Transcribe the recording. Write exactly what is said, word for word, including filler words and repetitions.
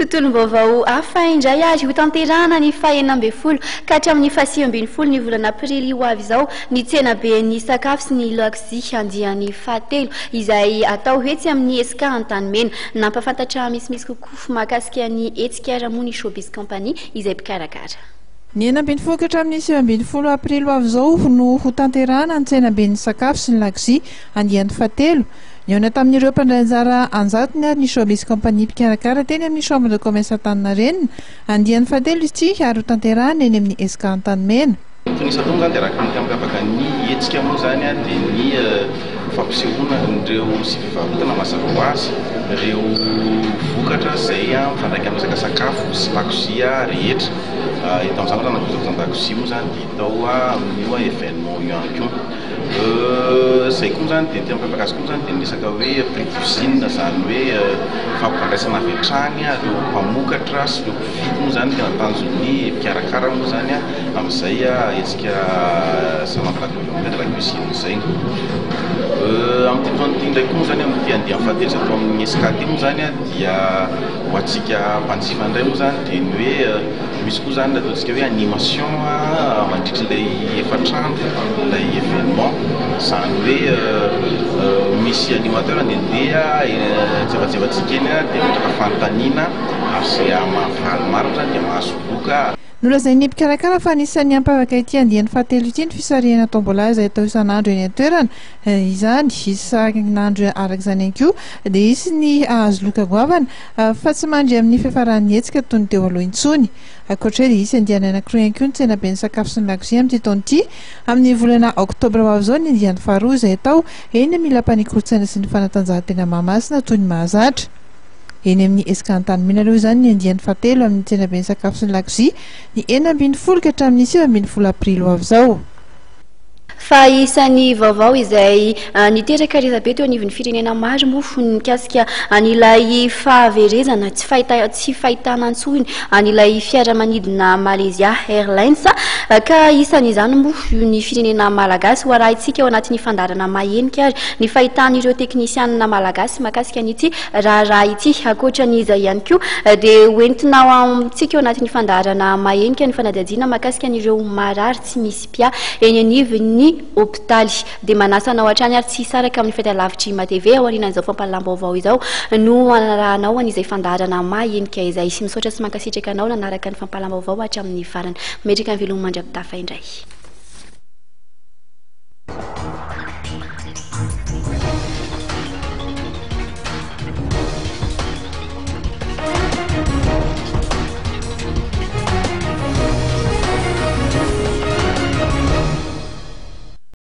Tontolom-baovao hafa indray azy ho tanterahana ny fahaenina ambin'ny folo ka hatramin'ny faha sivy ambin'ny folo ny volana aprily ho avy izao ny tsenaben'ny sakafo sy ny lakozia andian'ny fahatelo izay atao hetsy amin'ny esika Antanimena. Nampafantatra misimisy kokoa mahakasika ny hetsika ara-moa ny Showbiz Company izay mpikarakara. Ny enina ambin'ny folo ka hatramin'ny sivy ambin'ny folo aprily ho avy izao no ho tanterahana ny tsenaben'ny sakafo sy ny lakozia andian'ny fahatelo. Niona tamin'ireo mpandray anjara anjatony ary ny Showbiz Company mpikarakara teny amin'ny Chambre de Commerce Antaninarenina andian'ny fahatelo izy ity ary ho tanterahana eny amin'ny esika Antanimena. Finisatao zany dia araka ny mampiavaka ny hetsika moa zany a dia ny fampisehoana ireo sy fivarotana mazava ho azy ireo vokatra izay a mifandraika amin'ny resaka sakafo sy lakozia rehetra. Eto amin'izany moa zany an-dakozia moa zany dia atao amin'io événement io ihany koa. Izay koa zany dia tena mampiavaka azy koa zany dia ny resaka hoe prix cuisine zany hoe fampifandraisana avy hatrany ireo mpamokatra sy ireo mpividy moa zany tena tanjon'ny mpikarakara moa zany amin'izay hetsika salambalatelo de la cuisine izay. Amin'ny fotoana ndraiky koa moa zany amin'ny andian'ny fahatelo izay atao amin'ny esika aty moa zany dia ho antsika mpanjifa indray moa zany dia ny hoe misy koa zany ataontsika hoe animation mandritra ilay efatrandro ilay événement izany hoe misy animateur andehandeha jevajevantsika eny dia mitraka fanontaniana ary izay mahafaly maro zany dia mahasoloka. Nolazain'ny mpikarakara fa anisan'ny hampavaka ity andian'ny fahatelo ity ny fisarihana tombola izay atao isan'andro eny an-toerana izany isan'andro arak'izany ihany koa dia isy ny ahazo loka goavana fa tsy mandry amin'ny fiafaran'ny hetsika toy ny teo aloha intsony. Ankoatra dia isy andiany anankiroa ihany koa ny tsenaben'ny sakafo sy ny lakozia amin'ity taona ity amin'ny volana oktobra ho avy izao ny andian'ny faharoa izay atao eny amin'ny lapan'ny kolontsaina sy ny fanatanjahantena Mahamasina toy ny Mahazatra. Eny amin'ny esika Antanimena aloha izany ny andian'ny fahatelo amin'ny tsenaben'ny sakafo sy ny lakozia ny enina ambin'ny folo ka hatramin'ny sivy ambin'ny folo aprily ho avy izao. Fa isan'ny vaovao izay niteraka resabe teo anivon'ny firenena maro moa mikasika an'ilay fahaverezana tsy fahita tsy fahitana antsony an'ilay fiaramanidina Malaysia Airlines ka isan'izany moa ny firenena malagasy ho arahintsika ao anatin'ny fandarana mahenika ary ny fahitan'ireo teknisianina malagasy mahakasika an'ity raharaha ity. Ankoatran'izay ihany koa dia hoentina amintsika ao anatin'ny fandarana mahenika ny fanadihadiana mahakasika an'ireo marary tsy misy pia eny anivon'ny hôpitaly dia manasana ao hatrany ary tsy hisaraka amin'ny fahitalavitry ma T V ao aorianan'izao fampahalalam-baovao izao no anarahanao an'izay fandarana mahenika izay sy misaotra sy mankasitraka anao nanaraka ny fampahalalam-baovao hatramin'ny farany. Metrika ny velomandry amin'ny tafa indray.